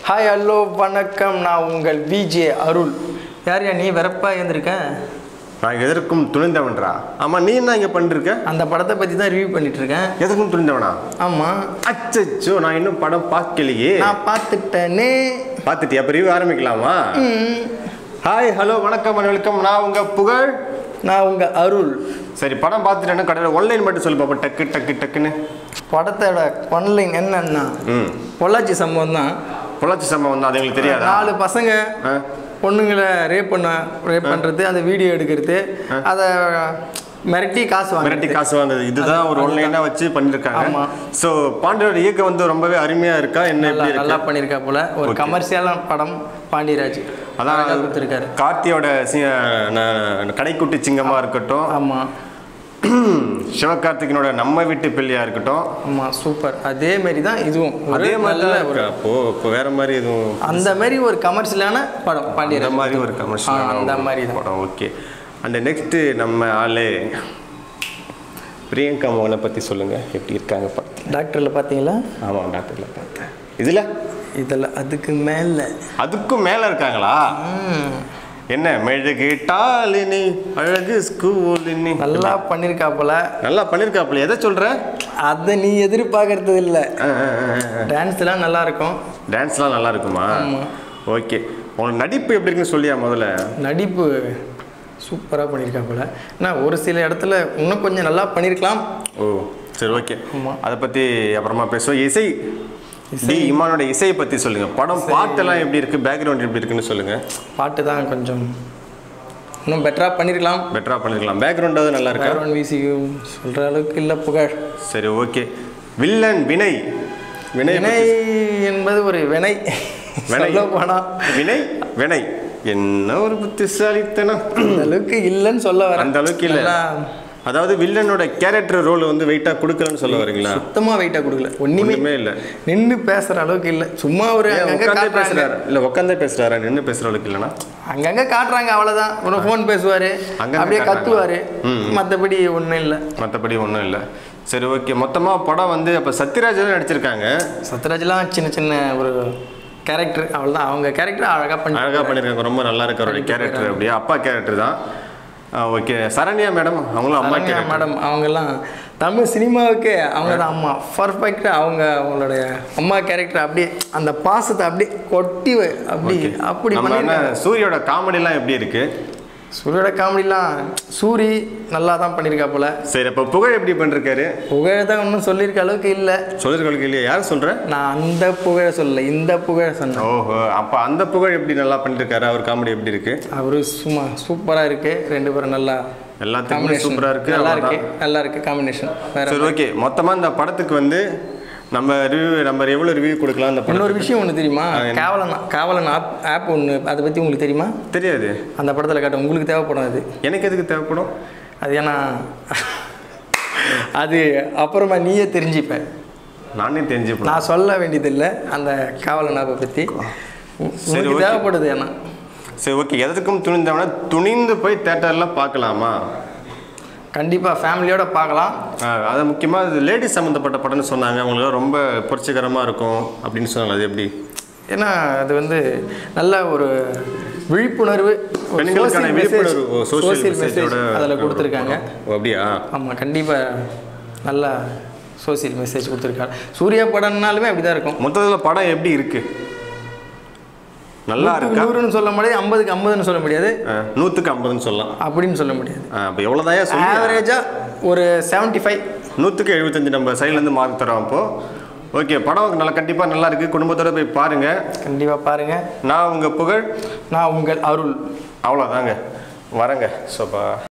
Hi hello வணக்கம், நான் உங்கள் விஜே அருள். யாரையா நீ வெறப்பா இருந்திருக்க? நான் எதற்கும் துணிந்தவன்றா? ஆமாம், நீ என்ன இங்கே பண்ணிருக்க? அந்த படத்தை பற்றி தான் ரிவ்யூ பண்ணிட்டு இருக்கேன். எதற்கும் துணிந்தவனா? ஆமாம். அச்சோ, நான் இன்னும் படம் பார்க்கலையே. நான் பார்த்துட்டேனே. பார்த்துட்டியா? அப்போ ரிவ்யூ ஆரம்பிக்கலாமா? ஹாய் ஹலோ வணக்கம் வெல்கம். நான் உங்கள் புகழ். நான் உங்கள் அருள். சரி, படம் பார்த்துட்டேன்னா கடையில் ஒன்லைன் மட்டும் சொல்லு பாப்பா, டக்கு டக்கு டக்குன்னு. படத்தோட ஒன்லைன் என்னன்னா பொள்ளாச்சி சம்பவம் தான். பொள்ளாச்சி சம்பவம் தான். அது எங்களுக்கு தெரியாது. 4 பசங்க பொண்ணுங்களை ரேப் பண்ணுறது, அந்த வீடியோ எடுக்கிறது, அதை மிரட்டி காசு வாங்குது. இதுதான் ஒரு ஒன்லைனா வச்சு பண்ணிருக்காங்க. ஸோ பாண்டியரோட இயக்கம் வந்து ரொம்பவே அருமையா இருக்கா? என்ன நல்லா பண்ணிருக்கா போல. ஒரு கமர்ஷியலான படம். பாண்டிராஜ் அதான் கொடுத்துருக்காரு. கார்த்தியோட கடைக்குட்டி சிங்கமா இருக்கட்டும், ஆமா, சிவகார்த்திகனோட நம்ம வீட்டு பிள்ளையா இருக்கட்டும், ஆமா, சூப்பர். அதே மாதிரி தான் இதுவும். அதே மாதிரி தான். இப்போ வேற மாதிரி எதுவும் அந்த மாதிரி ஒரு கமர்ஷியலான படம் பாண்டியராஜ். அந்த மாதிரி ஒரு கமர்ஷியலான அந்த மாதிரி படம். ஓகே. அந்த நெக்ஸ்ட் நம்ம ஆளே பிரியங்கா மோகனை பற்றி சொல்லுங்க. எப்படி இருக்காங்க படம்? டாக்டரில் பார்த்தீங்களா? ஆமாம், டாக்டரில் பார்த்தேன். இதில் அதுக்கும் மேலே இருக்காங்களா? என்ன மெழுகிட்டாலினி அழகு ஸ்கூலினி நல்லா பண்ணியிருக்காப்புல. எதை சொல்கிற? அதை நீ எதிர்பார்க்கறது இல்லை. டான்ஸ்லாம் நல்லா இருக்கும். டான்ஸ்லாம் நல்லா இருக்குமா? ஓகே. உனக்கு நடிப்பு எப்படி இருக்குன்னு சொல்லியா முதல்ல? நடிப்பு சூப்பராக பண்ணியிருக்காப்புல. நான் ஒரு சில இடத்துல இன்னும் கொஞ்சம் நல்லா பண்ணியிருக்கலாம். ஓ சரி, ஓகே. அதை பற்றி அப்புறமா பேசுவோம். இசை இம்மானோட இசையை பற்றி சொல்லுங்கள். படம் பாட்டெல்லாம் எப்படி இருக்குது, பேக்ரவுண்ட் எப்படி இருக்குன்னு சொல்லுங்கள். பாட்டு தான் கொஞ்சம் இன்னும் பெட்டராக பண்ணியிருக்கலாம். பேக்ரவுண்டாவது நல்லா இருக்கு. பேக்ரவுண்ட் மியூசிக் சொல்கிற அளவுக்கு இல்லை புகழ். சரி, ஓகே. வில்லன் வினய் என்பது ஒரு வினை. வினை என்ன ஒரு புத்திசாலித்தனம். அந்த அளவுக்கு இல்லைன்னு சொல்ல வர. அந்த அளவுக்கு இல்லை. அதாவது வில்லனோட கேரக்டர் ரோல் வந்து வெயிட்டா கொடுக்கலன்னு சொல்ல வரீங்களா? சுத்தமா வெயிட்டா கொடுக்கல. ஒண்ணுமே இல்லை. நின்று பேசுற அளவுக்கு இல்லை. சும்மா ஒரு பேசுறாரு. இல்ல உட்காந்தே பேசுறாரு. நின்று பேசுற அளவுக்கு இல்லைன்னா அங்கங்க காட்டுறாங்க, அவ்வளவுதான். ஒரு ஃபோன் பேசுவாரு, அப்படியே கத்துவாரு. மற்றபடி ஒன்றும் இல்லை. சரி, ஓகே. மொத்தமா படம் வந்து அப்ப சத்யராஜ் நடிச்சிருக்காங்க. சத்யராஜ்லாம் சின்ன சின்ன ஒரு கேரக்டர், அவ்வளோதான். அவங்க கேரக்டர் அழகாக பண்ணியிருக்காங்க. ரொம்ப நல்லா இருக்கு அவருடைய கேரக்டர். அப்படியே அப்பா கேரக்டர் தான். ஓகே. சரண்யா மேடம், அவங்களும் அம்மா கேரக்டர். மேடம் அவங்கெல்லாம் தமிழ் சினிமாவுக்கு அவங்க தான் அம்மா. பர்ஃபெக்டாக அவங்களுடைய அம்மா கேரக்டர் அப்படியே அந்த பாசத்தை அப்படியே கொட்டி அப்படி பண்ணி. சூரியோட காமெடிலாம் எப்படி இருக்கு? சூரியோட காமெடிலாம் சூரி நல்லா தான் பண்ணியிருக்கா போல. சரி, அப்போ புகழ் எப்படி பண்ணிருக்காரு? புகழ் தான் ஒன்றும் சொல்லியிருக்க அளவுக்கு இல்லை. இல்லையா? யார் சொல்கிறேன்? நான் அந்த புகழை சொல்லலை, இந்த புகழை சொன்னேன். ஓஹோ, அப்போ அந்த புகழ் எப்படி நல்லா பண்ணிருக்காரு? அவர் காமெடி எப்படி இருக்கு? அவரு சும்மா சூப்பராக இருக்கு. 2 பேரும் நல்லா, எல்லாத்துக்குமே சூப்பராக இருக்கு. நல்லா இருக்கு காம்பினேஷன். சரி, ஓகே. மொத்தமாக இந்த படத்துக்கு வந்து நம்ம எவ்வளோ ரிவ்யூ கொடுக்கலாம்? அந்த இன்னொரு விஷயம் ஒன்று தெரியுமா? காவலன் ஆப் ஒன்று, அதை பற்றி உங்களுக்கு தெரியுமா? தெரியாது. அந்த படத்தில் காட்டும். உங்களுக்கு தேவைப்படும். அது எனக்கு எதுக்கு தேவைப்படும்? அது ஏன்னா அது அப்புறமா நீயே தெரிஞ்சுப்ப. நானே தெரிஞ்சுப்பேன். நான் சொல்ல வேண்டியதில்லை அந்த காவலன் ஆப்பை பற்றி. உங்களுக்கு தேவைப்படுது. ஏன்னா சரி, ஓகே. எதுக்கும் துணிந்து போய் தேட்டரில் பார்க்கலாமா? கண்டிப்பாக ஃபேமிலியோட பார்க்கலாம். அது முக்கியமாக இது லேடிஸ் சம்மந்தப்பட்ட படம்னு சொன்னாங்க. அவங்களுக்கு ரொம்ப புரட்சிகரமாக இருக்கும் அப்படின்னு சொன்னாங்க. அது எப்படி? ஏன்னா அது வந்து நல்ல ஒரு விழிப்புணர்வு, சோசியல் மெசேஜ் அதில் கொடுத்துருக்காங்க. அப்படியா? ஆமாம், கண்டிப்பாக நல்லா சோசியல் மெசேஜ் கொடுத்துருக்காங்க. சூர்யா படம்னாலுமே அப்படி தான் இருக்கும். மொத்தத்தில் படம் எப்படி இருக்கு? நல்லா இருக்கு. 100ன்னு சொல்ல முடியாது, 50க்கு 50ன்னு சொல்ல முடியாது, 100க்கு 50ன்னு சொல்லலாம் அப்படின்னு சொல்ல முடியாது. அப்போ எவ்வளோதான் சொல்லி ஆவரேஜாக ஒரு 75, 100க்கு 75 நம்ம சைட்லேருந்து மார்க் தரோம். அப்போது ஓகே, படம் நல்லா, கண்டிப்பாக நல்லா இருக்குது. குடும்பத்தோடு போய் பாருங்கள். கண்டிப்பாக பாருங்கள். நான் உங்கள் புகழ். நான் உங்கள் அருள். அவ்வளோதாங்க. வரேங்க. சோப்பா.